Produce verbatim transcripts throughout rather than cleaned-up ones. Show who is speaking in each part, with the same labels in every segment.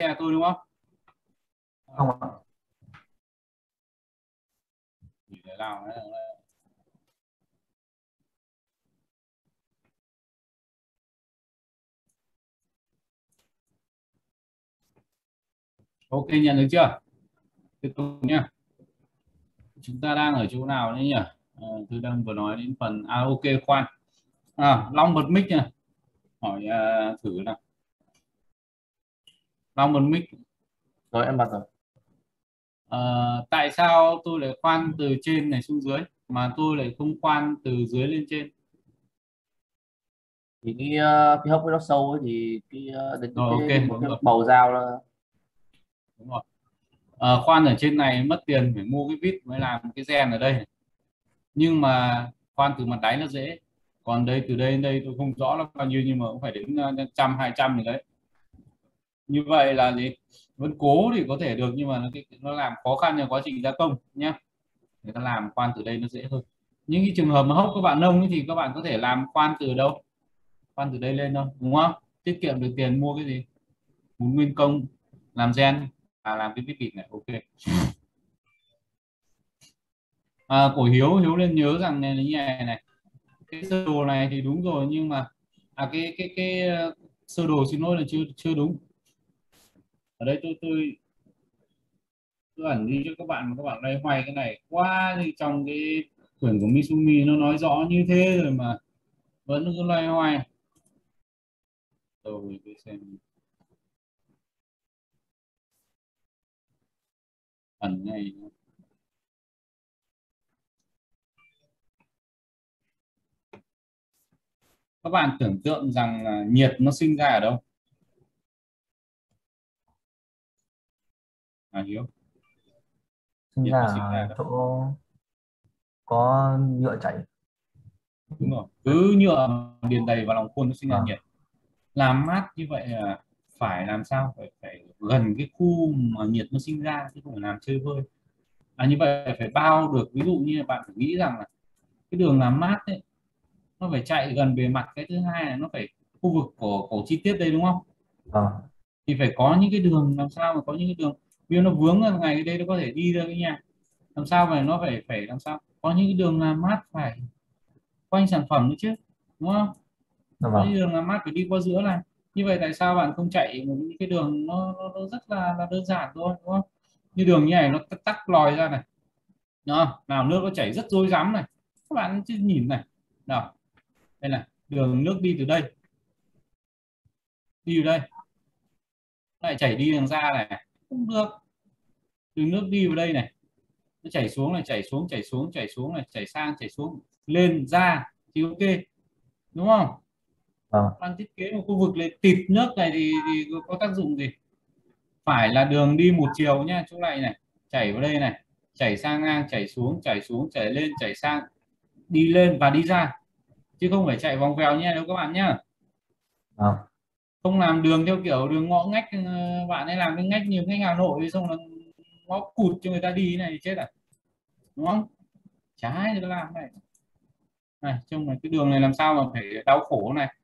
Speaker 1: xe tôi đúng không?
Speaker 2: Không ạ.
Speaker 1: Chỉ để làm đấy. Ok, nhận được chưa? Tiếp tục nhá. Chúng ta đang ở chỗ nào đấy nhỉ? À, tôi đang vừa nói đến phần à ok khoan. À, Long bật mic nha. Hỏi à, thử nào. Long bật mic.
Speaker 2: Rồi em bật rồi.
Speaker 1: À, tại sao tôi lại khoan từ trên này xuống dưới mà tôi lại không khoan từ dưới lên trên?
Speaker 2: Thì cái ờ, cái hốc nó sâu ấy, thì cái ờ, đến
Speaker 1: Rồi
Speaker 2: cái,
Speaker 1: ok,
Speaker 2: cái một
Speaker 1: đúng
Speaker 2: cái
Speaker 1: rồi,
Speaker 2: bầu dao nó.
Speaker 1: đúng rồi. À, khoan ở trên này mất tiền phải mua cái vít mới làm cái gen ở đây. Nhưng mà khoan từ mặt đáy nó dễ. Còn đây từ đây đến đây tôi không rõ là bao nhiêu nhưng mà cũng phải đến uh, trăm hai trăm gì đấy. Như vậy là gì, vẫn cố thì có thể được nhưng mà nó, nó làm khó khăn trong quá trình gia công nhé. Người ta làm khoan từ đây nó dễ hơn. Những cái trường hợp mà hốc các bạn nông ấy, thì các bạn có thể làm khoan từ đâu, khoan từ đây lên thôi, đúng không? Tiết kiệm được tiền mua cái gì, một nguyên công làm gen à, làm cái vít vịt này. Ok. À, của Hiếu Hiếu nên nhớ rằng này là như này này, cái sơ đồ này thì đúng rồi nhưng mà à cái cái cái ờ, sơ đồ xin lỗi là chưa chưa đúng. Ở đây tôi tôi tôi ẩn đi cho các bạn mà các bạn đây hoài cái này quá thì trong cái quyển của Misumi nó nói rõ như thế rồi mà vẫn cứ loay hoay. Rồi tôi xem ẩn này. Các bạn tưởng tượng rằng là nhiệt nó sinh ra ở đâu? À Hiếu,
Speaker 2: Sinh
Speaker 1: nhiệt
Speaker 2: ra
Speaker 1: nó sinh ra ở
Speaker 2: ở
Speaker 1: đâu?
Speaker 2: chỗ có nhựa chảy.
Speaker 1: Đúng rồi, cứ nhựa điền đầy vào lòng khuôn nó sinh ra
Speaker 2: Vâng.
Speaker 1: nhiệt. Làm mát như vậy là phải làm sao phải phải gần cái khu mà nhiệt nó sinh ra chứ không phải làm chơi vơi. À, như vậy phải bao được, ví dụ như là bạn phải nghĩ rằng là cái đường làm mát ấy nó phải chạy gần bề mặt, cái thứ hai là nó phải khu vực của cổ chi tiết đây đúng không?
Speaker 2: Vâng.
Speaker 1: Thì phải có những cái đường, làm sao mà có những cái đường vì nó vướng ở ngày cái đây nó có thể đi được cái nhà, làm sao mà nó phải phải làm sao có những cái đường làm mát phải quanh sản phẩm nữa chứ, đúng không?
Speaker 2: Dạ
Speaker 1: Có
Speaker 2: vâng.
Speaker 1: những đường làm mát phải đi qua giữa này. Như vậy tại sao bạn không chạy một cái đường nó, nó, nó rất là, là đơn giản thôi, đúng không? Như đường như này nó tắc tắc lòi ra này, đúng không? Nào nước nó chảy rất rối rắm này, các bạn chứ nhìn này, nào đây là đường nước đi từ đây, đi từ đây lại chảy đi đường ra này, không được. Đường nước đi vào đây này, nó chảy xuống này, chảy xuống chảy xuống chảy xuống này, chảy sang chảy xuống lên ra thì ok, đúng không?
Speaker 2: Vâng.
Speaker 1: Bạn thiết kế một khu vực để tịt nước này thì, thì có tác dụng gì? Phải là đường đi một chiều nhá, chỗ này này chảy vào đây này, chảy sang ngang chảy xuống chảy xuống chảy lên chảy sang, đi lên và đi ra, chứ không phải chạy vòng vèo nha đâu các bạn nhá.
Speaker 2: Vâng.
Speaker 1: Không làm đường theo kiểu đường ngõ ngách, ờ, bạn ấy làm cái ngách nhiều ngách Hà Nội xong là ngõ cụt cho người ta đi này thì chết à, đúng không? Chả ai người ta làm này. Này trông này, cái đường này làm sao mà phải đau khổ này,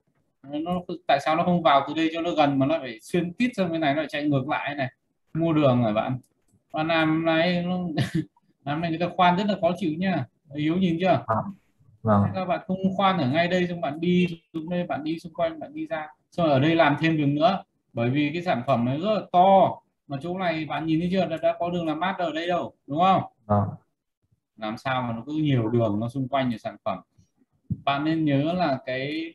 Speaker 1: nó tại sao nó không vào từ đây cho nó gần mà nó phải xuyên tít sang bên này, nó lại chạy ngược lại này, mua đường rồi bạn. Bạn làm này nó làm này người ta khoan rất là khó chịu nhá. Yếu nhìn chưa?
Speaker 2: Vâng. Vâng.
Speaker 1: Thế các bạn không khoan ở ngay đây xong bạn đi xuống đây, bạn đi xung quanh bạn đi ra, xong ở đây làm thêm đường nữa, bởi vì cái sản phẩm này rất là to, mà chỗ này bạn nhìn thấy chưa, đã, đã có đường làm mát ở đây đâu, đúng không?
Speaker 2: Vâng.
Speaker 1: Làm sao mà nó cứ nhiều đường nó xung quanh những sản phẩm. Bạn nên nhớ là cái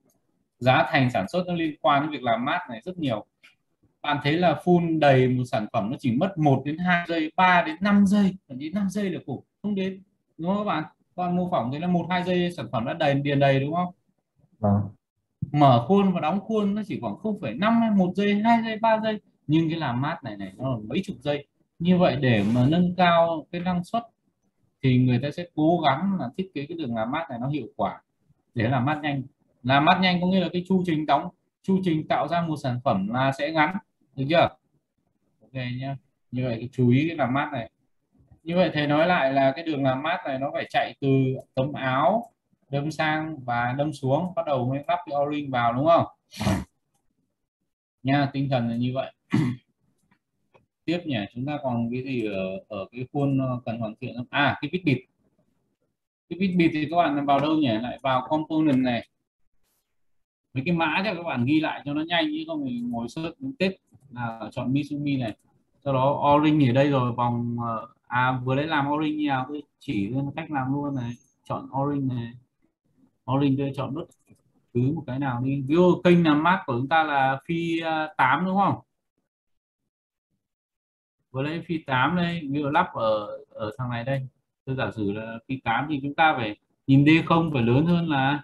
Speaker 1: giá thành sản xuất nó liên quan đến việc làm mát này rất nhiều. Bạn thấy là phun đầy một sản phẩm nó chỉ mất một đến hai giây, ba đến năm giây, thậm chí năm giây là cùng không đến, đúng không các bạn? Còn mô phỏng thì là một hai giây sản phẩm đã đầy điền đầy, đúng không?
Speaker 2: Vâng.
Speaker 1: Mở khuôn và đóng khuôn nó chỉ khoảng không phẩy năm hay một giây, hai giây, ba giây, nhưng cái làm mát này này nó là mấy chục giây. Như vậy để mà nâng cao cái năng suất thì người ta sẽ cố gắng là thiết kế cái đường làm mát này nó hiệu quả để làm mát nhanh. Làm mát nhanh có nghĩa là cái chu trình đóng, chu trình tạo ra một sản phẩm là sẽ ngắn, được chưa? Ok nhá. Như vậy cái chú ý cái làm mát này. Như vậy thầy nói lại là cái đường làm mát này nó phải chạy từ tấm áo đâm sang và đâm xuống, bắt đầu mới lắp cái o-ring vào, đúng không? Nha, tinh thần là như vậy. Tiếp nhỉ, chúng ta còn cái gì ở ở cái khuôn ờ, cần hoàn thiện không? À, cái bit bit. Cái bit bit thì các bạn vào đâu nhỉ? Lại vào component này. Mấy cái mã cho các bạn ghi lại cho nó nhanh, chứ không thì ngồi search đến Tết là chọn Misumi này. Sau đó orange ở đây rồi, vòng ờ, à vừa lấy làm orange như nào tôi chỉ cho cách làm luôn này. Chọn orange này. Orange tôi chọn bất cứ một cái nào đi. Ví dụ kênh làm mát của chúng ta là phi uh, tám đúng không? Vừa lấy phi tám đây, ví dụ lắp ở ở thằng này đây. Tôi giả sử là phi tám thì chúng ta phải nhìn D không phải lớn hơn là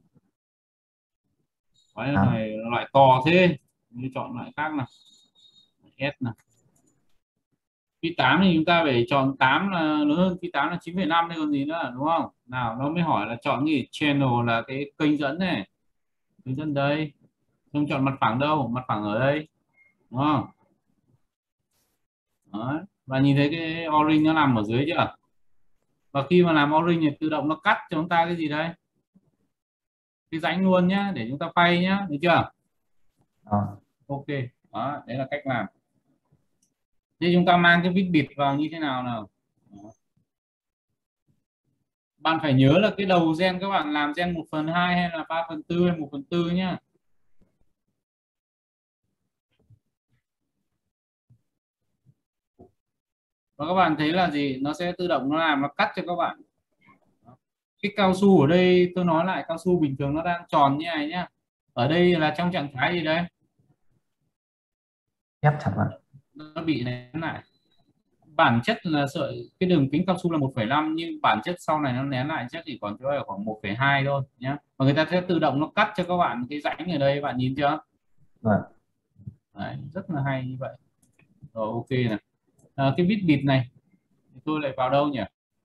Speaker 1: cái
Speaker 2: Vâng.
Speaker 1: này loại to thế. Như chọn loại khác nào. S nào. Phi tám thì chúng ta phải chọn tám là lớn hơn phi tám là chín phẩy năm đây còn gì nữa đúng không? Nào nó mới hỏi là chọn gì? Channel là cái kênh dẫn này. Kênh dẫn đây. Không chọn mặt phẳng đâu, mặt phẳng ở đây. Đúng không? Đấy. Và nhìn thấy cái orange nó nằm ở dưới chưa? Và khi mà làm orange thì tự động nó cắt cho chúng ta cái gì đây? Cái rãnh luôn nhá, để chúng ta phay nhá, được chưa?
Speaker 2: Vâng.
Speaker 1: Ok. Đó, đấy là cách làm. Thế chúng ta mang cái bit bit vào như thế nào nào? Đó. Bạn phải nhớ là cái đầu gen các bạn làm gen một phần hai hay là ba phần tư hay một phần tư nhá. Và các bạn thấy là gì? Nó sẽ tự động nó làm, nó cắt cho các bạn. Cái cao su ở đây tôi nói lại, cao su bình thường nó đang tròn như này nhá. Ở đây là trong trạng thái gì đấy?
Speaker 2: Ép chặt lại.
Speaker 1: Nó bị nén lại. Bản chất là sợi cái đường kính cao su là một phẩy năm, nhưng bản chất sau này nó nén lại chắc chỉ còn chỗ ở khoảng một phẩy hai thôi nhá. Và người ta sẽ tự động nó cắt cho các bạn cái rãnh ở đây, bạn nhìn chưa?
Speaker 2: Vâng.
Speaker 1: Đấy, rất là hay như vậy. Rồi ok này. À, cái bit bit này thì tôi lại vào đâu nhỉ?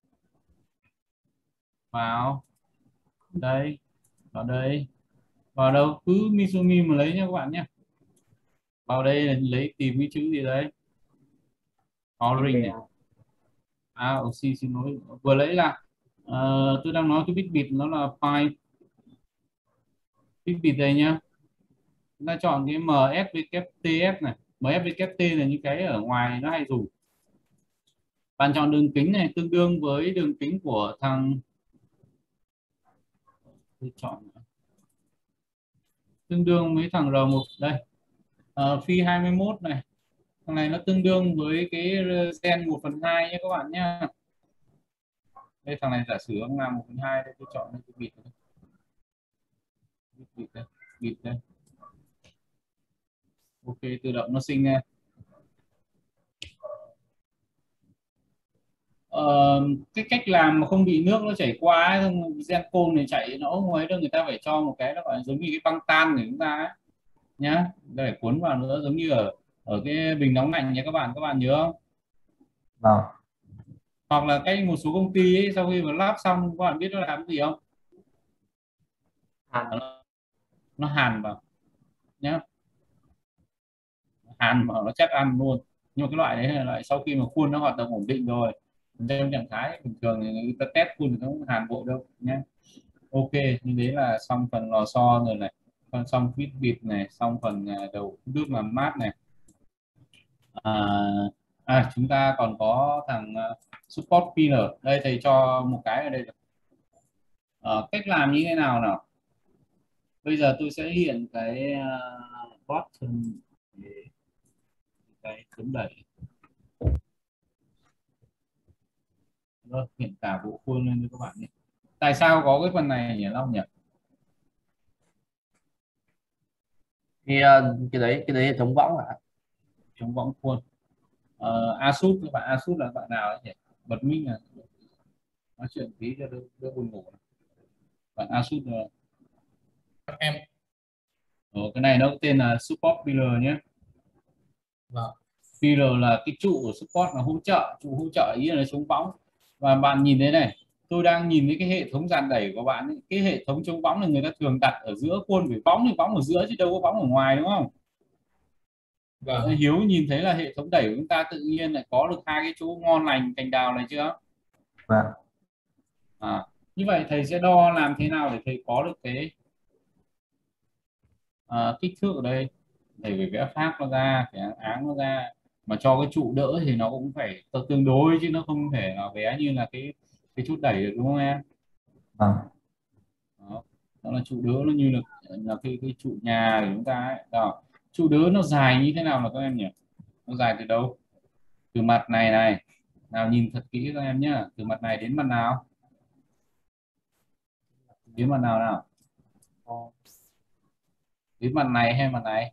Speaker 1: Vào đây, vào đây, vào đâu cứ Misumi mà lấy nha các bạn nhé. Vào đây là lấy tìm cái chữ gì đấy, orange này. À oxy, xin lỗi, vừa lấy là ờ, tôi đang nói cái bit bit nó là pipe bit bit đây nhá. Chúng ta chọn cái em ét vê kép tê ép này. em ét vê kép tê là những cái ở ngoài nó hay dùng. Bạn chọn đường kính này tương đương với đường kính của thằng, tôi chọn tương đương với thằng R một đây. Ờ, phi hai mươi mốt này, thằng này nó tương đương với cái gen một phần hai nhé các bạn nhé. Đây thằng này giả sử ông làm một phần hai đây, tôi chọn cái bit đây. Bit đây, bit đây. Ok, tự động nó sinh ra. Ờ, cái cách làm mà không bị nước nó chảy qua ấy, không gen côn này chạy nó không ấy đâu, người ta phải cho một cái nó gọi là giống như cái băng tan của chúng ta ấy, nhá, để cuốn vào nữa, giống như ở ở cái bình nóng lạnh nha các bạn, các bạn nhớ không?
Speaker 2: Vâng.
Speaker 1: Hoặc là cái một số công ty ấy, sau khi mà lắp xong các bạn biết nó làm gì không? Nó, nó hàn vào nhá, hàn vào nó chắc ăn luôn. Nhưng mà cái loại đấy là loại sau khi mà khuôn nó hoạt động ổn định rồi, trong trạng thái bình thường thì người ta test khuôn thì nó không hàn bộ đâu nhé. Ok, như thế là xong phần lò xo rồi này, xong xong vít bịt này, xong phần à, đầu nước làm mát này. à, à chúng ta còn có thằng uh, support pillar đây, thầy cho một cái ở đây. À, cách làm như thế nào nào? Bây giờ tôi sẽ hiện cái uh, button, cái cứng đẩy. Rồi, hiện cả bộ khuôn lên cho các bạn nhé. Tại sao có cái phần này nhỉ Long nhỉ?
Speaker 3: Thì ờ, cái đấy cái đấy hệ thống võng ạ.
Speaker 1: Chống võng khuôn. uh, Asus, các bạn Asus là bạn nào ấy nhỉ? Bật mic là nói chuyện tí cho đỡ, đỡ buồn ngủ. Bạn Asus là em. Ờ, cái này nó tên là support pillar nhé.
Speaker 3: Vâng.
Speaker 1: Pillar là cái trụ của support, là hỗ trợ, trụ hỗ trợ ý là nó chống võng. Và bạn nhìn thấy này, tôi đang nhìn thấy cái hệ thống dàn đẩy của bạn ấy. Cái hệ thống chống võng là người ta thường đặt ở giữa khuôn, vì võng thì võng ở giữa chứ đâu có võng ở ngoài đúng không? Vâng. Hiếu nhìn thấy là hệ thống đẩy của chúng ta tự nhiên lại có được hai cái chỗ ngon lành cành đào này chưa?
Speaker 2: Vâng.
Speaker 1: À, như vậy thầy sẽ đo làm thế nào để thầy có được cái à, kích thước ở đây. thầy phải vẽ phác nó ra, phải áng nó ra, mà cho cái trụ đỡ thì nó cũng phải tương đối chứ nó không thể là vẽ như là cái cái chút đẩy được, đúng không em?
Speaker 2: vâng.
Speaker 1: Đó, đó là trụ đỡ nó như là là cái cái trụ nhà của chúng ta ấy. Đó. Trụ đỡ nó dài như thế nào là các em nhỉ? Nó dài từ đâu? Từ mặt này này, nào nhìn thật kỹ các em nhá, từ mặt này đến mặt nào? Đến mặt nào nào? Đến mặt này hay mặt này?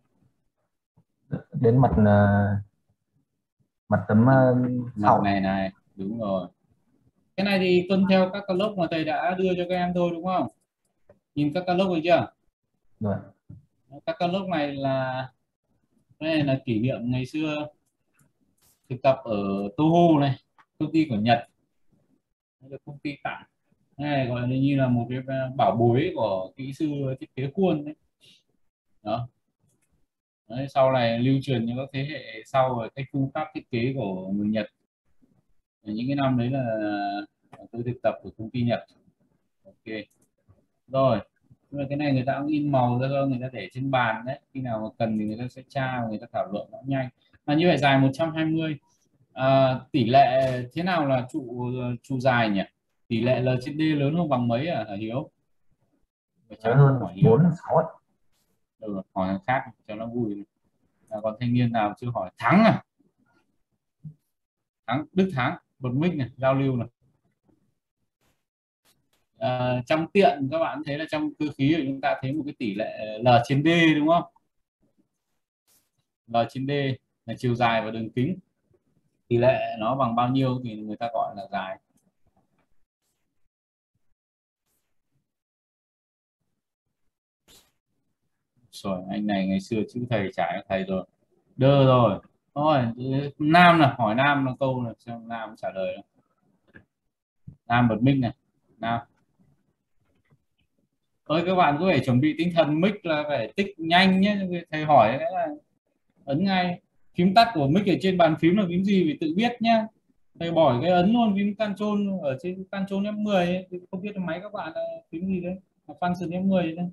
Speaker 2: Đến mặt ờ, mặt tấm
Speaker 1: Mặt,
Speaker 2: ờ,
Speaker 1: mặt
Speaker 2: sau.
Speaker 1: này này, đúng rồi. Cái này thì tuân theo các clock mà thầy đã đưa cho các em thôi, đúng không? Nhìn các clock rồi chưa?
Speaker 2: Rồi.
Speaker 1: Các clock này là, cái này là kỷ niệm ngày xưa thực tập ở Toho này, công ty của Nhật, được công ty tặng. Cái này gọi là như là một cái bảo bối của kỹ sư thiết kế khuôn đấy. Đó. Đấy, sau này lưu truyền cho các thế hệ sau về cách phương pháp thiết kế của người Nhật. Những cái năm đấy là tôi thực tập của công ty Nhật. Ok rồi, nhưng mà cái này người ta cũng in màu ra cho người ta để trên bàn đấy, khi nào mà cần thì người ta sẽ tra và người ta thảo luận nó nhanh. Mà như vậy dài một trăm hai mươi, à, tỷ lệ thế nào là trụ trụ dài nhỉ? Tỷ lệ L trên D lớn hơn bằng mấy à, hả Hiếu? Phải
Speaker 2: Lớn
Speaker 1: chắc
Speaker 2: hơn
Speaker 1: hỏi Hiếu.
Speaker 2: bốn sáu ấy.
Speaker 1: Ừ, hỏi thằng khác cho nó vui. À, còn thanh niên nào chưa hỏi? Thắng à? Thắng, Đức Thắng bật mic này, giao lưu này. À, trong tiện các bạn thấy là trong cơ khí của chúng ta thấy một cái tỷ lệ L trên D, đúng không? L trên D là chiều dài và đường kính, tỷ lệ nó bằng bao nhiêu thì người ta gọi là dài. Rồi anh này ngày xưa chữ thầy trải thầy rồi, đơ rồi. Thôi Nam là hỏi Nam là câu là xem Nam trả lời. Nam bật mic này. Nam ơi, các bạn cứ phải chuẩn bị tinh thần, mic là phải tích nhanh nhé, thầy hỏi cái là ấn ngay. Phím tắt của mic ở trên bàn phím là phím gì phải tự biết nhá, thầy bỏ cái ấn luôn phím Ctrl ở trên Ctrl F mười ấy. Không biết máy các bạn là phím gì đấy, là function F mười đấy.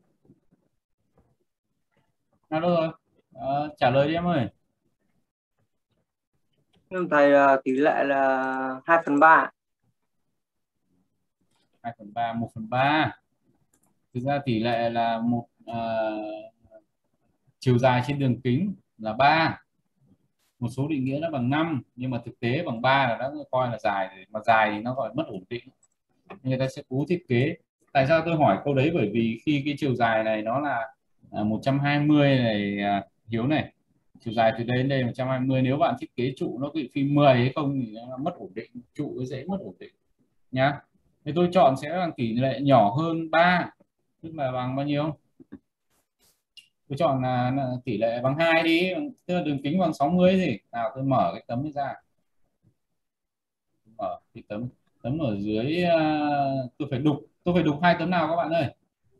Speaker 1: Nào đâu rồi? À, trả lời đi em ơi.
Speaker 4: Nhưng thầy là tỷ lệ là hai phần ba.
Speaker 1: Hai phần ba, một phần ba. Thực ra tỷ lệ là một, à, chiều dài trên đường kính là ba, một số định nghĩa nó bằng năm nhưng mà thực tế bằng ba là đã coi là dài, mà dài thì nó gọi mất ổn định, người ta sẽ cố thiết kế. Tại sao tôi hỏi câu đấy? Bởi vì khi cái chiều dài này nó là à, một trăm hai mươi này, à, Hiếu này, chiều dài từ đây đến đây một trăm hai mươi, nếu bạn thiết kế trụ nó bị phi mười hay không thì nó mất ổn định, trụ nó dễ mất ổn định nhá. Thì tôi chọn sẽ bằng tỷ lệ nhỏ hơn ba, tức là bằng bao nhiêu? Tôi chọn là, là tỷ lệ bằng hai đi, tức là đường kính bằng sáu mươi gì. Nào tôi mở cái tấm ra, mở cái tấm tấm ở dưới, uh, tôi phải đục tôi phải đục hai tấm nào các bạn ơi?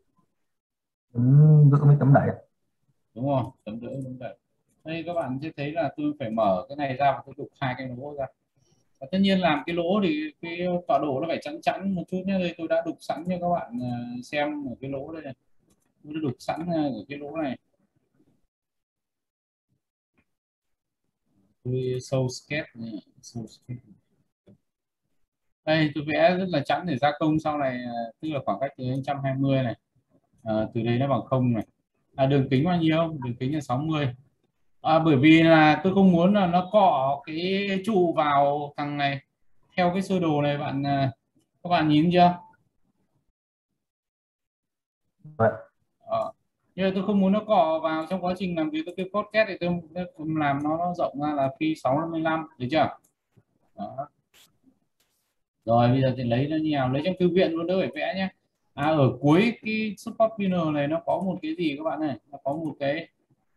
Speaker 2: Tấm giữ mấy tấm đẩy.
Speaker 1: Đúng không? Tấm đỡ tấm đẩy. Đây các bạn sẽ thấy là tôi phải mở cái này ra và tôi đục hai cái lỗ ra. Và tất nhiên làm cái lỗ thì cái tọa độ nó phải chắn chắn một chút nhé. Đây tôi đã đục sẵn cho các bạn xem ở cái lỗ đây này. Tôi đã đục sẵn ở cái lỗ này. Tôi sâu sketch này, sâu sketch. Đây tôi vẽ rất là chẵn để gia công sau này, tức là khoảng cách từ một trăm hai mươi này, à, từ đây nó bằng không này. À, đường kính bao nhiêu? Đường kính là sáu mươi. À, bởi vì là tôi không muốn là nó cọ cái trụ vào thằng này theo cái sơ đồ này bạn, à, các bạn nhìn chưa?
Speaker 2: Vậy.
Speaker 1: Ờ. Nhưng mà tôi không muốn nó cọ vào trong quá trình làm việc, tôi cái cốt kết thì tôi làm nó, nó rộng ra là phi sáu mươi lăm, được chưa? Đó. Rồi bây giờ thì lấy nó như nào? Lấy trong thư viện luôn, đỡ phải vẽ nhé. À, ở cuối cái support panel này nó có một cái gì các bạn này, nó có một cái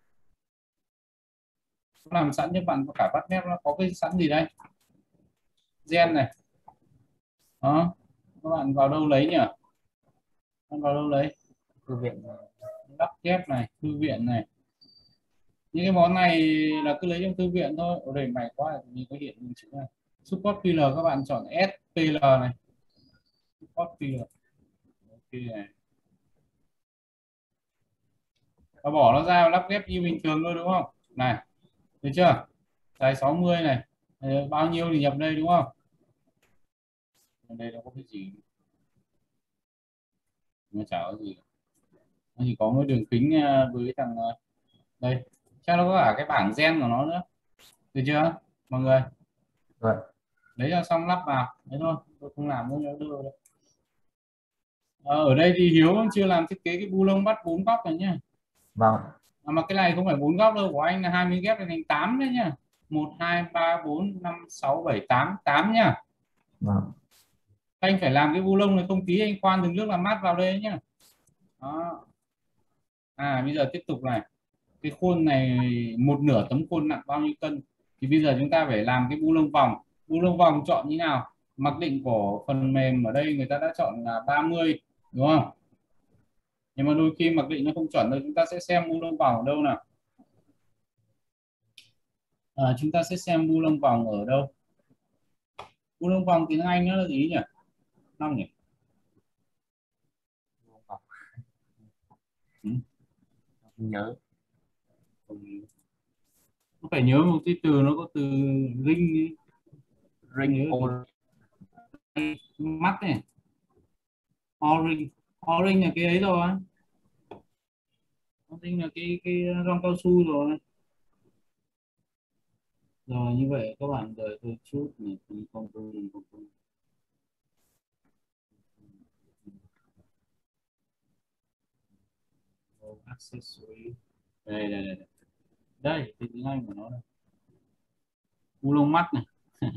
Speaker 1: làm sẵn cho bạn, cả bắt mép nó có cái sẵn gì đây? Gen này. Đó, các bạn vào đâu lấy nhỉ? Các bạn vào đâu lấy?
Speaker 3: Thư viện.
Speaker 1: Lắp ghép này, thư viện này. Những cái món này là cứ lấy trong thư viện thôi. Ở đây mày quá thì có hiện những chữ này. Support pillar các bạn chọn S P L này. Support pillar. Ok này. và bỏ nó ra và lắp ghép như bình thường thôi đúng không? Này, được chưa? Dài sáu mươi này, ờ, bao nhiêu thì nhập đây đúng không? Ở đây nó có cái gì? Nó chả có gì. Nó chỉ có một đường kính ờ, với thằng ờ, đây. Chắc nó có cả cái bảng gen của nó nữa. Được chưa? Mọi người.
Speaker 2: Rồi.
Speaker 1: Lấy ra xong lắp vào. Đấy thôi, tôi không làm nữa đưa đâu. Ờ, ở đây thì Hiếu chưa làm thiết kế cái bu lông bắt bốn góc này nhá.
Speaker 2: Vâng.
Speaker 1: À, mà cái này không phải bốn góc đâu, của anh là hai mươi ghép thành tám đấy nhá. một hai ba bốn năm sáu bảy tám, tám nhá.
Speaker 2: Vâng.
Speaker 1: Anh phải làm cái bu lông này, không tí anh khoan từng nước làm mát vào đây nhá. Đó. À bây giờ tiếp tục này. Cái khuôn này một nửa tấm khuôn nặng bao nhiêu cân? Thì bây giờ chúng ta phải làm cái bu lông vòng. Bu lông vòng chọn như nào? Mặc định của phần mềm ở đây người ta đã chọn là ba mươi đúng không? Nhưng mà đôi khi mặc định nó không chuẩn đâu, chúng ta sẽ xem bu lông vòng ở đâu nào. À, chúng ta sẽ xem bu lông vòng ở đâu. Bu lông vòng tiếng Anh nó là gì nhỉ? Năm nhỉ? Ừ.
Speaker 3: Không nhớ.
Speaker 1: Nó phải nhớ một cái từ, nó có từ ring ấy.
Speaker 3: Ring
Speaker 1: Mắt này. Orange. Orange là cái ấy rồi. Orange là cái cái rong cao su rồi. Rồi như vậy các bạn đợi tôi chút này, không không không không không. Accessory. Đây đây đây. Đây, đây cái tiếng Anh của nó đây. Bu lông mắt này.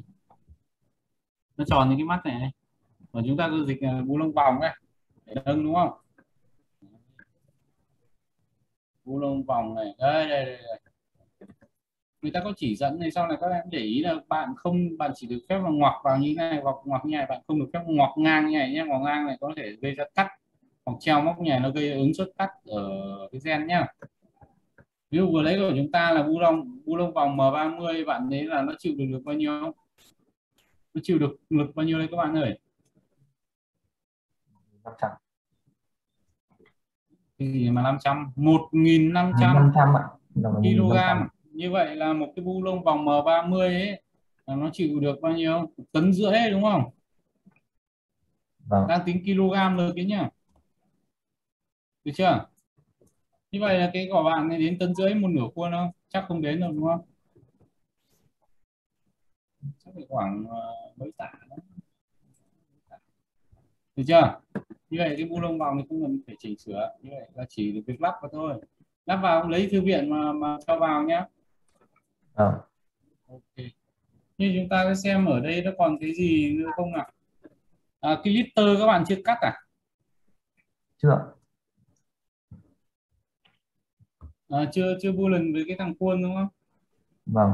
Speaker 1: Nó tròn như cái mắt này, này. Và chúng ta cứ dịch bu lông vòng ấy để nâng đúng không? Bu lông vòng này, đây đây đây, đây. Người ta có chỉ dẫn này, sau này các em để ý là bạn không, bạn chỉ được phép là ngoặc vào như thế này, hoặc ngoặc như này, bạn không được phép ngoặc ngang như này nhé. Ngoặc ngang này có thể gây ra cắt, hoặc treo móc như này nó gây ứng suất cắt ở cái gen nhá. Ví dụ vừa lấy của chúng ta là bu lông bu lông vòng M ba mươi, bạn thấy là nó chịu được được bao nhiêu không? Nó chịu được lực bao nhiêu đây các bạn ơi?
Speaker 2: năm trăm.
Speaker 1: Cái gì mà năm trăm? một nghìn năm trăm
Speaker 2: năm trăm ạ.
Speaker 1: kg. Như vậy là một cái bu lông vòng M ba mươi ấy là nó chịu được bao nhiêu? Một tấn rưỡi ấy, đúng không?
Speaker 2: Vâng.
Speaker 1: Đang tính kg được cái nhá. Được chưa? Như vậy là cái của bạn này đến tấn rưỡi một nửa khuôn không? Chắc không đến đâu đúng không? Chắc phải khoảng uh, mấy tạ đó. Được chưa? Như vậy cái bu lông vòng thì không cần phải chỉnh sửa, như vậy là chỉ được việc lắp vào thôi. Lắp vào lấy thư viện mà mà cho vào nhé.
Speaker 2: Vâng.
Speaker 1: Ok. Như chúng ta sẽ xem ở đây nó còn cái gì nữa không nào? À, cái lifter các bạn chưa cắt à?
Speaker 2: Chưa.
Speaker 1: À, chưa chưa bu lần với cái thằng khuôn đúng không?
Speaker 2: Vâng.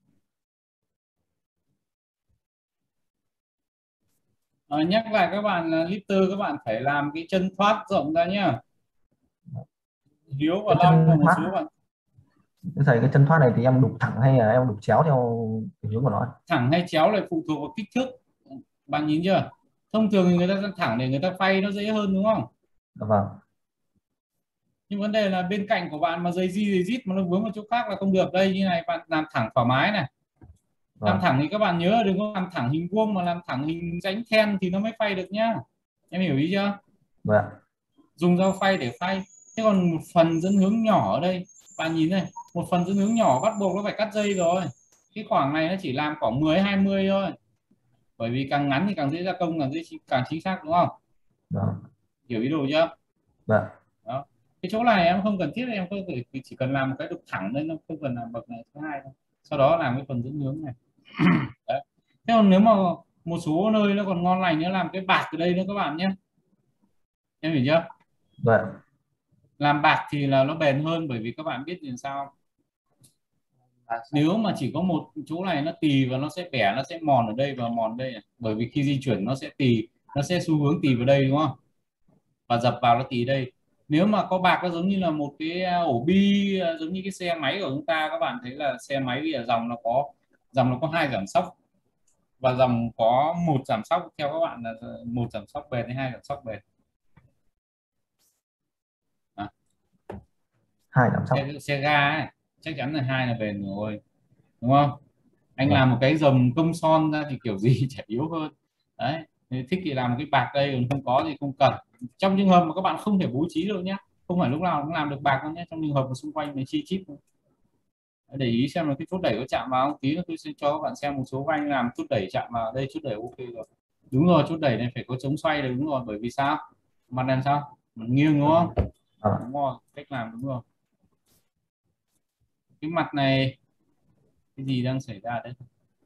Speaker 1: À, nhắc lại các bạn là lifter các bạn phải làm cái chân thoát rộng ra nhá. Hiếu và Long và một
Speaker 2: thoát,
Speaker 1: số bạn.
Speaker 2: thầy cái chân thoát này thì em đục thẳng hay là em đục chéo theo cái hướng của nó?
Speaker 1: Thẳng hay chéo lại phụ thuộc vào kích thước. Bạn nhìn chưa? Thông thường thì người ta thẳng để người ta phay nó dễ hơn đúng không?
Speaker 2: Vâng.
Speaker 1: Nhưng vấn đề là bên cạnh của bạn mà dây di dây dít mà nó vướng vào chỗ khác là không được. Đây như này bạn làm thẳng thoải mái này. Làm
Speaker 2: Vâng.
Speaker 1: thẳng thì các bạn nhớ đừng có làm thẳng hình vuông, mà làm thẳng hình rãnh then thì nó mới phay được nhá. Em hiểu ý chưa?
Speaker 2: Vâng.
Speaker 1: Dùng dao phay để phay. Thế còn một phần dẫn hướng nhỏ ở đây, bạn nhìn này, một phần dẫn hướng nhỏ bắt buộc nó phải cắt dây rồi. Cái khoảng này nó chỉ làm khoảng mười hai mươi thôi. Bởi vì càng ngắn thì càng dễ gia công, càng dễ càng chính xác đúng không?
Speaker 2: Vâng.
Speaker 1: Hiểu ý đồ chưa?
Speaker 2: Vâng.
Speaker 1: Đó. Cái chỗ này em không cần thiết, em có thể chỉ cần làm một cái đục thẳng lên, nó không cần làm bậc này thứ hai thôi. Sau đó làm cái phần dẫn hướng này. Đấy. Thế còn nếu mà một số nơi nó còn ngon lành nữa, làm cái bạc ở đây nữa các bạn nhé. Em hiểu chưa?
Speaker 2: Vâng.
Speaker 1: Làm bạc thì là nó bền hơn, bởi vì các bạn biết làm sao, nếu mà chỉ có một chỗ này nó tì và nó sẽ bẻ, nó sẽ mòn ở đây và mòn đây này. Bởi vì khi di chuyển nó sẽ tì, nó sẽ xu hướng tì vào đây đúng không, và dập vào nó tì đây. Nếu mà có bạc nó giống như là một cái ổ bi, giống như cái xe máy của chúng ta. Các bạn thấy là xe máy bây giờ dòng nó có dòng nó có hai giảm sóc, và dòng có một giảm sóc. Theo các bạn là một giảm sóc bền hay hai giảm sóc bền? À.
Speaker 2: hai giảm sóc.
Speaker 1: xe, xe ga ấy, chắc chắn là hai là bền rồi, đúng không? Anh
Speaker 2: Vâng.
Speaker 1: làm một cái dầm công son ra thì kiểu gì chả yếu hơn đấy. Nếu thích thì làm một cái bạc đây, còn không có thì không cần. Trong trường hợp mà các bạn không thể bố trí được nhé, không phải lúc nào cũng làm được bạc đâu nhé, trong trường hợp mà xung quanh này chi chít, để ý xem là cái chốt đẩy có chạm vào không. Tí nữa tôi sẽ cho các bạn xem một số anh làm chốt đẩy chạm vào đây, chốt đẩy ok rồi. Đúng rồi, chốt đẩy này phải có chống xoay được, đúng rồi. Bởi vì sao? Mặt làm sao? Mặt nghiêng đúng không?
Speaker 2: À.
Speaker 1: Đúng rồi, cách làm đúng rồi. Cái mặt này cái gì đang xảy ra đấy?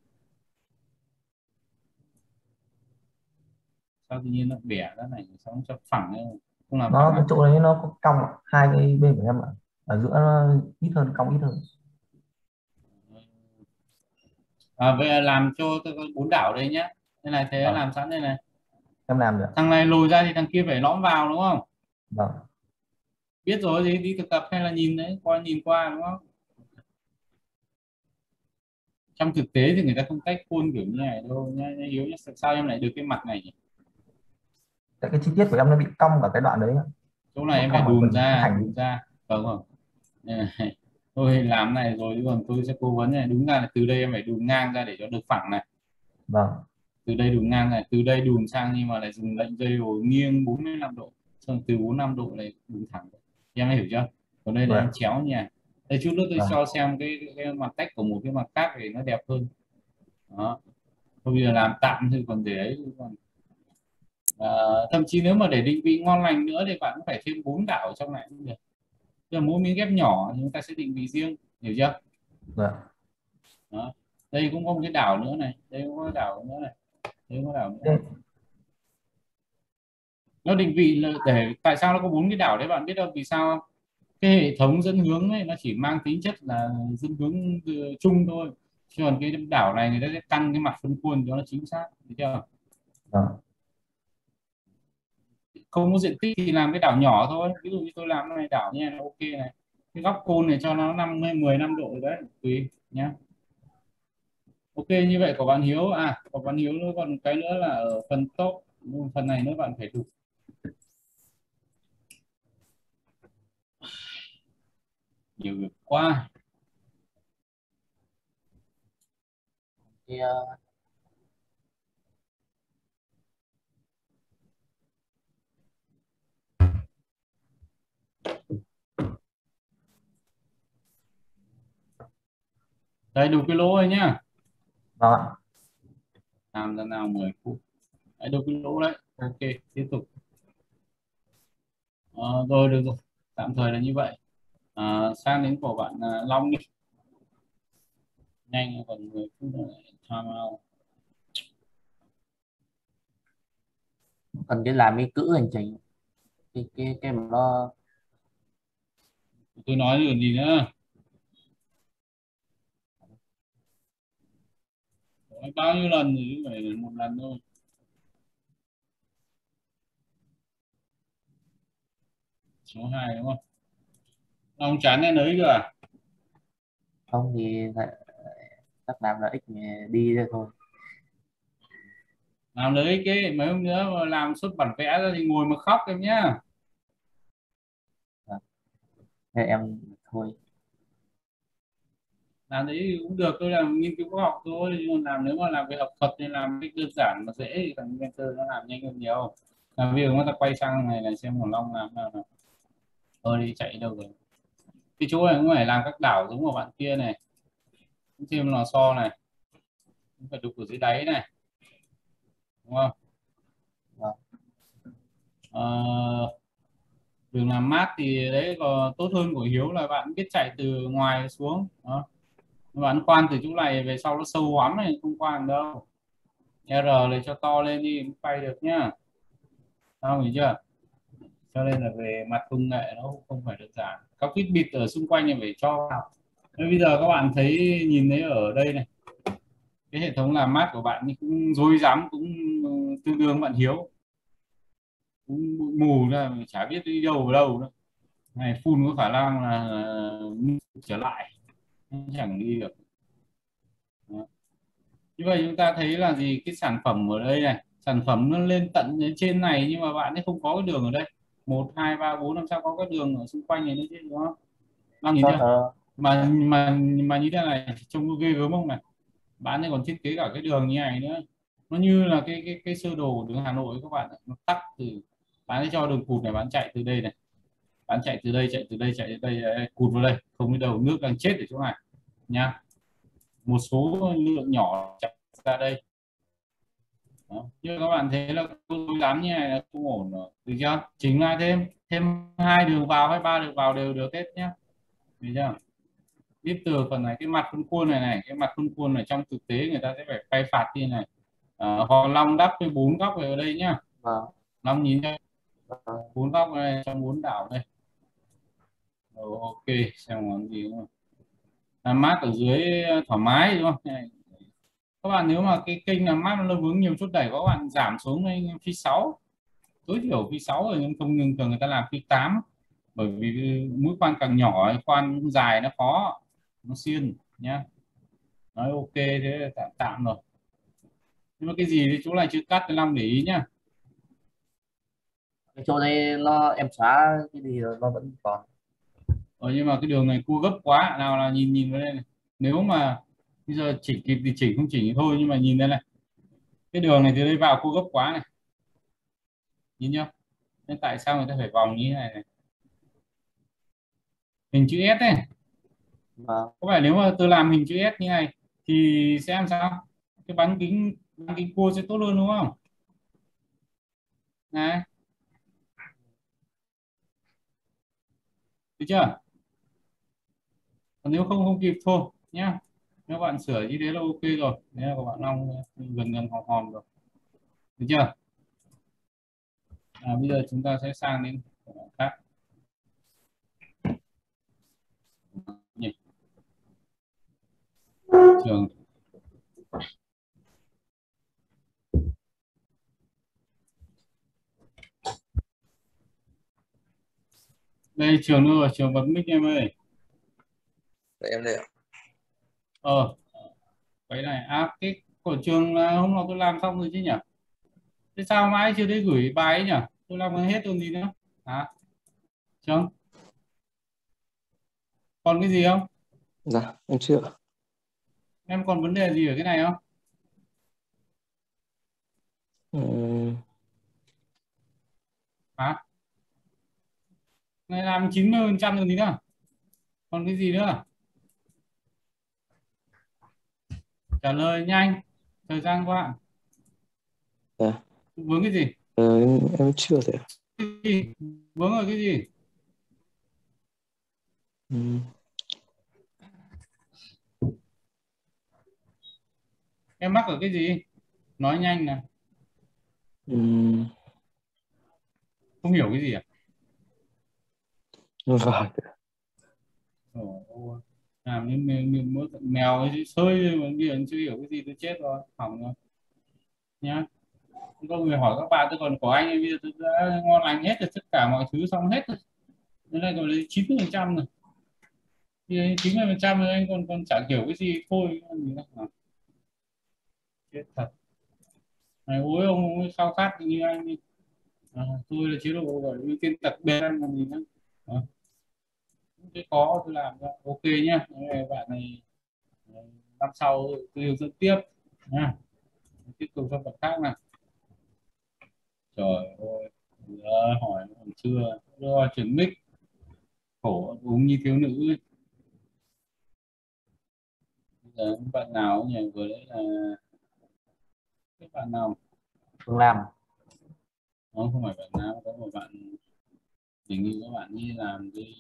Speaker 1: Sao tự nhiên nó bẻ ra này, sao nó cho phẳng này, không làm
Speaker 2: Nó
Speaker 1: phẳng
Speaker 2: cái
Speaker 1: à?
Speaker 2: chỗ đấy nó có cong ạ. Hai cái bên của em ạ, ở giữa nó ít hơn, cong ít hơn.
Speaker 1: À, vậy là làm cho tôi có bốn đảo đây nhé. Đây này, thế
Speaker 2: Vâng.
Speaker 1: làm sẵn đây này.
Speaker 2: Em làm được.
Speaker 1: Thằng này lùi ra thì thằng kia phải lõm vào đúng không?
Speaker 2: Vâng.
Speaker 1: Biết rồi thì đi thực tập hay là nhìn đấy, qua nhìn qua đúng không? Trong thực tế thì người ta không tách khuôn kiểu như này đâu nhá, nhá Hiếu nhá. Sao em lại được cái mặt này nhỉ?
Speaker 2: Tại cái chi tiết của em nó bị cong ở cái đoạn đấy ạ.
Speaker 1: Chỗ này
Speaker 2: Nó
Speaker 1: em phải
Speaker 2: cong ở
Speaker 1: đùn
Speaker 2: phần cái
Speaker 1: ra,
Speaker 2: thành.
Speaker 1: đùn ra, đúng không? Đây này. Tôi làm này rồi, còn tôi sẽ cố vấn này. Đúng ra là từ đây em phải đùn ngang ra để cho được phẳng này.
Speaker 2: Vâng.
Speaker 1: Từ đây đùn ngang này, từ đây đùn sang, nhưng mà lại dùng lệnh dây rồi nghiêng bốn mươi lăm độ, xong từ bốn mươi lăm độ này đùn thẳng. Em hiểu chưa? Còn đây là em
Speaker 2: Vâng.
Speaker 1: chéo nha. Đây chút nữa tôi
Speaker 2: Vâng.
Speaker 1: cho xem cái, cái, cái mặt tách của một cái mặt khác thì nó đẹp hơn. Đó. Thôi bây giờ làm tạm thôi, còn để ấy còn à, thậm chí nếu mà để định vị ngon lành nữa thì bạn cũng phải thêm bốn đảo ở trong này cũng được. Giờ mỗi miếng ghép nhỏ thì chúng ta sẽ định vị riêng, hiểu chưa?
Speaker 2: Vâng.
Speaker 1: Đó. Đây cũng có một cái đảo nữa này, đây cũng có đảo nữa này, đây cũng có đảo nữa.
Speaker 2: Thế,
Speaker 1: Nó định vị là để tại sao nó có bốn cái đảo đấy bạn biết đâu vì sao không? Cái hệ thống dẫn hướng ấy nó chỉ mang tính chất là dẫn hướng chung thôi, chứ còn cái đảo này người ta sẽ căn cái mặt phân khuôn cho nó chính xác, thấy chưa?
Speaker 2: vâng.
Speaker 1: Không có diện tích thì làm cái đảo nhỏ thôi, ví dụ như tôi làm cái này đảo nha, nó ok này, cái góc côn này cho nó năm mươi mười năm độ đấy, tùy nhá. Ok, như vậy của bạn Hiếu à, của bạn Hiếu nữa còn cái nữa là ở phần top, phần này nữa bạn phải đục nhiều việc quá.
Speaker 3: Thì ờ,
Speaker 1: Đây đục cái lỗ này nhá,
Speaker 2: Vâng ạ.
Speaker 1: làm ra nào mười phút. Đấy, đục cái lỗ đấy, ok, tiếp tục. Ờ, rồi được rồi, tạm thời là như vậy. À, sang đến của bạn à, Long đi, nhanh còn mười phút nữa lại time out.
Speaker 3: cần cái làm cái cữ hành trình, cái cái cái mà nó
Speaker 1: Tôi nói được gì nữa, nói bao nhiêu lần rồi chứ phải một lần thôi. Số hai đúng không? Long chán nên ấy cơ à?
Speaker 3: không thì lại- chắc làm là x đi đây thôi.
Speaker 1: Làm đấy cái mấy hôm nữa mà làm xuất bản vẽ ra thì ngồi mà khóc em nhá.
Speaker 3: Thế em thôi.
Speaker 1: Làm đấy thì cũng được, tôi làm nghiên cứu khoa học thôi, nhưng mà làm nếu mà làm về học thuật thì làm cái đơn giản mà dễ thì thằng mentor nó làm nhanh hơn nhiều. Làm việc nó ta quay sang này này xem của Long làm nào nào. Thôi đi chạy đâu rồi. Cái chỗ này cũng phải làm các đảo giống của bạn kia này, thêm lò xo này, cũng phải đục ở dưới đáy này, đúng không?
Speaker 3: Vâng.
Speaker 1: Ờ, đường làm mát thì đấy còn tốt hơn của Hiếu là bạn biết chạy từ ngoài xuống đó. Bạn khoan từ chỗ này về sau nó sâu hoắm này không khoan đâu. R này cho to lên đi mới quay được nhá, không hiểu chưa? Cho nên là về mặt công nghệ nó không phải đơn giản, các thiết bị ở xung quanh này phải cho vào. Thế bây giờ các bạn thấy nhìn thấy ở đây này, cái hệ thống làm mát của bạn cũng rối rắm, cũng tương đương bạn Hiếu, cũng bụi mù ra mà chả biết đi đâu vào đâu nữa. Này phun có khả năng là trở lại, chẳng đi được. Đó. Như vậy chúng ta thấy là gì, cái sản phẩm ở đây này, sản phẩm nó lên tận đến trên này nhưng mà bạn ấy không có cái đường ở đây, một hai ba bốn năm sao có cái đường ở xung quanh này nữa chứ, đúng không? Long nhìn
Speaker 3: Short,
Speaker 1: chưa?
Speaker 3: ờ,
Speaker 1: mà mà mà như thế này trông ghê gớm không này, bán này còn thiết kế cả cái đường như này nữa, nó như là cái cái cái sơ đồ đường Hà Nội các bạn ạ. Nó tắt từ, bán để cho đường cụt này, bán chạy từ đây này, bán chạy từ đây, chạy từ đây, chạy từ đây, đây cụt vào đây, không biết đâu, nước đang chết ở chỗ này nha. Một số lượng nhỏ chạy ra đây. Đó. Như các bạn thấy là tôi dám như này là không ổn rồi, được chưa? Chỉnh lại thêm thêm hai đường vào hay ba đường vào đều được hết nhé, được chưa? Tiếp từ phần này, cái mặt khuôn khuôn này này, cái mặt khuôn khuôn này trong thực tế người ta sẽ phải phay phạt như này. À, hoặc Long đắp cái bốn góc ở đây nhá.
Speaker 3: vâng,
Speaker 1: Long nhìn đây,
Speaker 3: vâng.
Speaker 1: bốn góc này trong bốn đảo đây. Rồi, ok, xem còn gì không? Làm mát ở dưới thoải mái đúng không? Này. Các bạn nếu mà cái kênh làm mát nó vướng nhiều chút đẩy, các bạn giảm xuống lên phi sáu, tối thiểu phi sáu rồi, nhưng không thường thường người ta làm phi tám, bởi vì mũi khoan càng nhỏ khoan dài nó khó, nó xiên nhá. Nói ok thế là tạm tạm rồi, nhưng mà cái gì thì chỗ này chưa cắt thì Long để ý nhá.
Speaker 3: Cái chỗ đây nó em xóa cái gì rồi nó vẫn còn.
Speaker 1: Ờ, nhưng mà cái đường này cua gấp quá, nào là nhìn nhìn vào đây này, nếu mà bây giờ chỉnh kịp thì chỉnh, không chỉnh thì thôi, nhưng mà nhìn đây này, cái đường này từ đây vào cua gấp quá này, nhìn chưa? Nên tại sao người ta phải vòng như thế này, này? Hình chữ S này,
Speaker 3: Vâng,
Speaker 1: có phải nếu mà tôi làm hình chữ S như này thì sẽ làm sao? Cái bán kính bán kính cua sẽ tốt hơn đúng không? Này, được chưa? Còn nếu không không kịp thôi nhá, nếu bạn sửa như thế là ok rồi, nếu là các bạn Long gần gần hòm hòm rồi, được chưa? À, bây giờ chúng ta sẽ sang đến khác nhỉ, trường. Đây trường đâu rồi, trường bật mic em ơi.
Speaker 5: Để em đây ạ.
Speaker 1: Ờ, cái này à, cái của trường là hôm nào tôi làm xong rồi chứ nhỉ? Thế sao mãi chưa thấy gửi bài ấy nhỉ? Tôi làm hết rồi gì nữa? À, trường còn cái gì không?
Speaker 5: Dạ, em chưa.
Speaker 1: Em còn vấn đề gì ở cái này không?
Speaker 5: Ừm,
Speaker 1: Hả? Này làm chín mươi phần trăm rồi gì nữa? Còn cái gì nữa? Trả lời nhanh, thời gian của bạn.
Speaker 5: dạ.
Speaker 1: Vướng cái gì?
Speaker 5: Ờ, em, em chưa thể.
Speaker 1: Cái gì? Vướng ở cái gì?
Speaker 5: Ừm,
Speaker 1: Em mắc ở cái gì? Nói nhanh nè.
Speaker 5: ừm,
Speaker 1: Không hiểu cái gì à?
Speaker 5: vâng.
Speaker 1: Ồ, ôi. Làm như mèo, mèo, mèo, mèo ấy, sơi mà điện chưa hiểu cái gì tôi chết rồi, hỏng rồi nhá. Có người hỏi các bạn, tôi còn của anh ấy, bây giờ tôi đã ngon lành hết rồi, tất cả mọi thứ xong hết rồi, nên là còn lấy chín mươi phần trăm rồi, thì chín mươi phần trăm rồi anh còn còn chả hiểu cái gì thôi. Cái gì nữa à? Chết thật này, ôi ông, ông ấy khao khát như anh đi. À, tôi là chế độ gọi ưu tiên đặc biệt anh còn gì nữa. À, cái khó tôi làm ra ok nhá. Cái bạn này ờ, năm sau tôi hướng dẫn tiếp nha, tiếp tục cho bạn khác nào. Trời ơi, giờ hỏi còn chưa rồi, chuyển mic khổ đúng như thiếu nữ ấy. Bây giờ bạn nào nhỉ, vừa đấy là cái bạn nào,
Speaker 3: Phương Lam.
Speaker 1: nó không phải bạn nào, có một bạn hình như các bạn đi làm cái,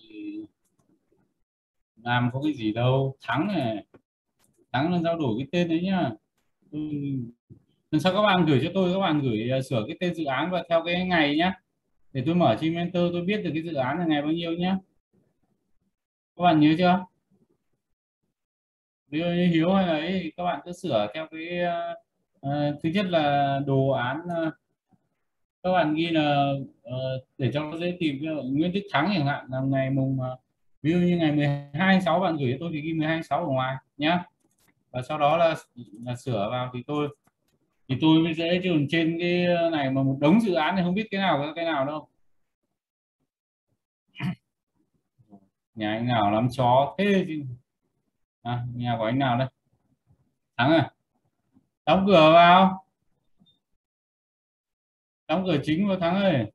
Speaker 1: làm có cái gì đâu, Thắng này, Thắng là giao đổi cái tên đấy nhá. Ừ. Lần sau các bạn gửi cho tôi, các bạn gửi uh, sửa cái tên dự án và theo cái ngày nhá, để tôi mở trên mentor tôi biết được cái dự án là ngày bao nhiêu nhá, các bạn nhớ chưa? Ví dụ như Hiếu hay là ấy, thì các bạn cứ sửa theo cái uh, uh, thứ nhất là đồ án, uh, các bạn ghi là uh, để cho nó dễ tìm, ví dụ Nguyễn Đức Thắng chẳng hạn là ngày mùng uh, ví dụ như ngày mười hai tháng sáu bạn gửi cho tôi thì ghi mười hai tháng sáu ở ngoài nhá, và sau đó là là sửa vào thì tôi thì tôi mới dễ, chứ còn trên cái này mà một đống dự án thì không biết cái nào cái nào đâu. Nhà anh nào lắm chó thế chứ. À, nhà của anh nào đây? Thắng à? Đóng cửa vào, đóng cửa chính vào Thắng ơi.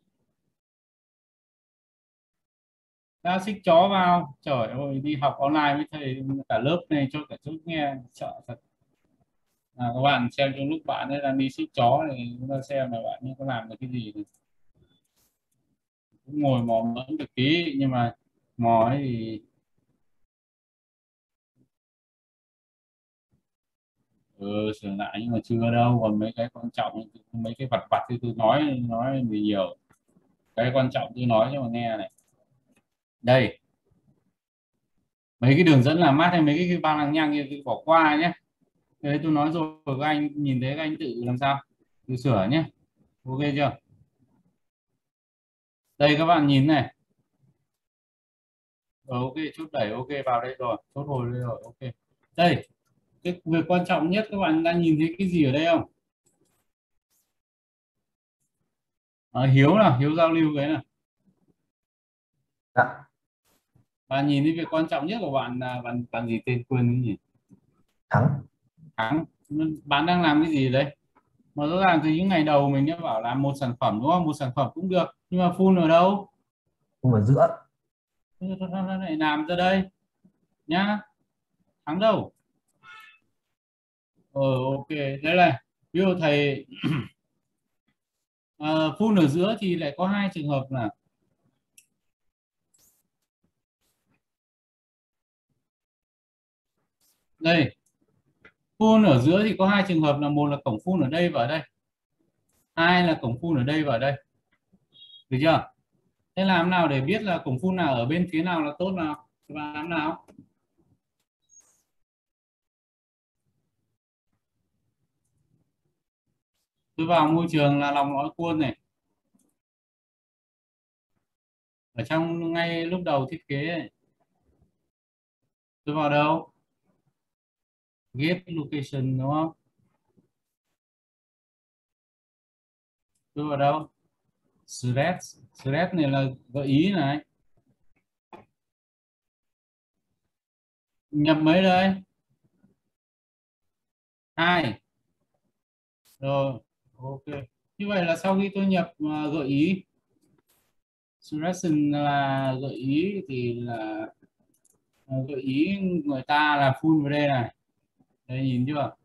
Speaker 1: Ra xích chó vào. Trời ơi, đi học online với thầy cả lớp này cho cả chút nghe sợ thật. À, các bạn xem trong lúc bạn ấy đang đi xích chó thì chúng ta xem là bạn ấy có làm được cái gì này. Cũng ngồi mò mẫm được tí nhưng mà mò ấy thì ừ, sửa lại nhưng mà chưa đâu, còn mấy cái quan trọng, mấy cái vặt vặt thì tôi nói nói thì nhiều, cái quan trọng tôi nói cho mà nghe này. Đây, mấy cái đường dẫn làm mát hay mấy cái, cái ba lăng nhăng kia tôi bỏ qua nhé. Đấy tôi nói rồi, các anh nhìn thấy các anh tự làm sao tự sửa nhé. Ok chưa? Đây các bạn nhìn này. Ờ, ok, chốt đẩy ok vào đây rồi, chốt hồi đây rồi, ok. Đây, cái việc quan trọng nhất các bạn đang nhìn thấy cái gì ở đây không? À, Hiếu nào, Hiếu giao lưu cái nào.
Speaker 2: Dạ.
Speaker 1: Bạn nhìn thấy việc quan trọng nhất của bạn là bạn bạn gì, tên quên cái gì?
Speaker 2: Thắng.
Speaker 1: Thắng. Bạn đang làm cái gì đấy? Mà rõ ràng từ những ngày đầu mình đã bảo làm một sản phẩm đúng không? Một sản phẩm cũng được, nhưng mà full ở đâu?
Speaker 2: Nhưng mà giữa.
Speaker 1: Lại làm ra đây nhá. Thắng đâu? Ờ ok, đây này. Ví dụ thầy uh, full ở giữa thì lại có hai trường hợp là đây, full ở giữa thì có hai trường hợp là một là cổng full ở đây và ở đây, hai là cổng full ở đây và ở đây, được chưa? Thế làm nào để biết là cổng full nào ở bên phía nào là tốt nào? Các bạn làm nào? Tôi vào môi trường là lòng nói cuôn này, ở trong ngay lúc đầu thiết kế ấy. Tôi vào đâu? Get location đúng không? Tôi vào đâu? Thread. Thread này là gợi ý này. Nhập mấy đây? Hai. Rồi, ok. Như vậy là sau khi tôi nhập uh, gợi ý, suggestion là gợi ý thì là uh, gợi ý người ta là full vào đây này. Đây nhìn chưa?